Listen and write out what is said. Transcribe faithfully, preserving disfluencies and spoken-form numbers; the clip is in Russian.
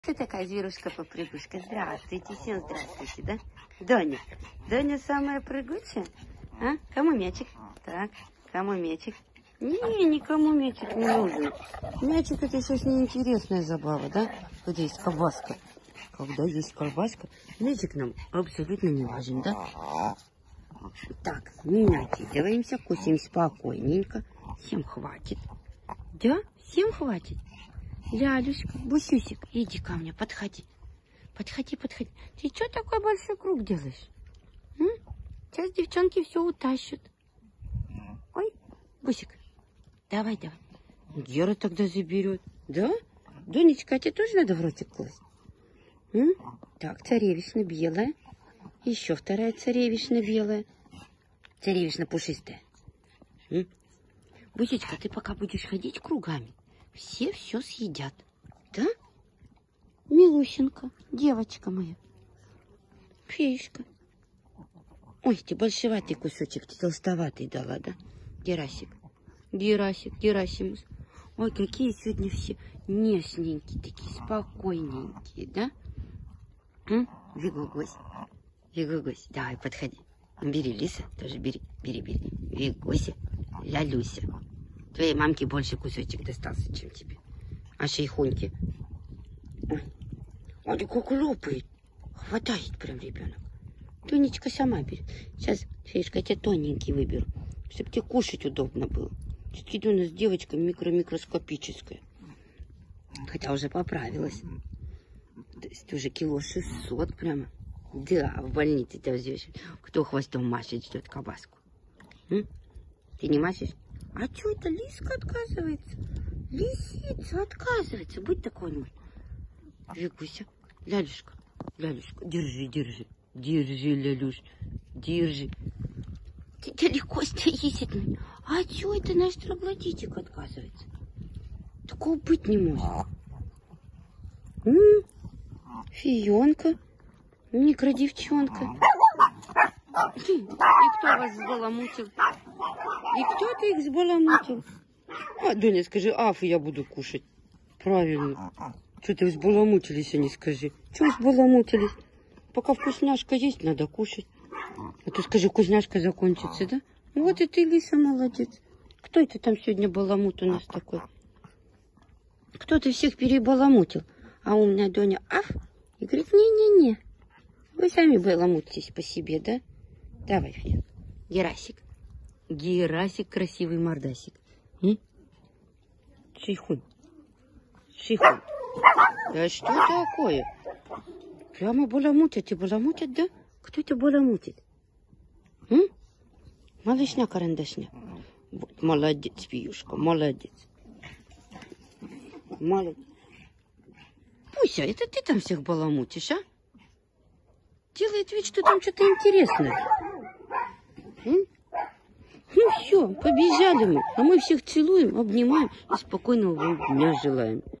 Ты такая зверушка-попрыгушка. Здравствуйте, всем здравствуйте, да? Доня. Доня самая прыгучая? А? Кому мячик? Так, кому мячик? Не, никому мячик не нужен. Мячик — это сейчас неинтересная забава, да? Когда есть колбаска. Когда есть колбаска, мячик нам абсолютно не важен, да? Так, не накидываемся, кусим спокойненько. Всем хватит. Да? Всем хватит? Лялюшка, Бусюсик, иди ко мне, подходи. Подходи, подходи. Ты что такой большой круг делаешь? М? Сейчас девчонки все утащат. Ой, Бусик, давай, давай. Гера тогда заберет. Да? Донечка, а тебе тоже надо в ротик класть? М? Так, царевишна белая. Еще вторая царевишна белая. Царевишна пушистая. М? Бусечка, ты пока будешь ходить кругами, все все съедят. Да? Милусенька, девочка моя. Феечка. Ой, ты большеватый кусочек, ты толстоватый дала, да? Герасик. Герасик, Герасимус. Ой, какие сегодня все нежненькие, такие спокойненькие, да? М? Вигугусь. Вигугусь. Давай, подходи. Бери, Лиса, тоже бери, бери, бери. Вигуся, Лялюся. Твоей мамке больше кусочек достался, чем тебе. А шейхуньки? Ой, ой, как лопает. Хватает прям ребенок. Тонечка сама берет. Сейчас, Феюшка, я тебе тоненький выберу, чтобы тебе кушать удобно было. Все-таки у нас девочка микро-микроскопическая. Хотя уже поправилась. То есть уже кило шестьсот прямо. Да, в больнице тебя взвешивают. Кто хвостом машет, ждет колбаску? М? Ты не машешь? А что это? Лиска отказывается. Лисица отказывается. Будь такой мой. Викуся. Лялюшка. Лялюшка. Держи, держи. Держи, Лялюш. Держи. Ты далеко стоишь от меня. А что это наш троглодитик отказывается? Такого быть не может. М? Фионка. Микродевчонка. И кто вас сбаламутил? И кто-то их сбаламутил. А, Доня, скажи, аф, я буду кушать. Правильно. Что ты взбаламутились, а не скажи. Чего взбаламутились? Пока вкусняшка есть, надо кушать. А то скажи, вкусняшка закончится, да? Вот и ты, Лиса, молодец. Кто это там сегодня баламут у нас такой? Кто-то всех перебаламутил. А умная Доня аф и говорит, не-не-не. Вы сами баламутитесь по себе, да? Давай, Фея. Герасик. Герасик, красивый мордасик. М? Шейхун. Шейхун. Да что такое? Прямо баламутят и баламутят, да? Кто это баламутит? М? Малышня-карандашня. Вот, молодец, Фиюшка, молодец. Молодец. Пуся, это ты там всех баламутишь, а? Делает вид, что там что-то интересное. М? Ну все, побежали мы. А мы всех целуем, обнимаем и спокойного вам дня желаем.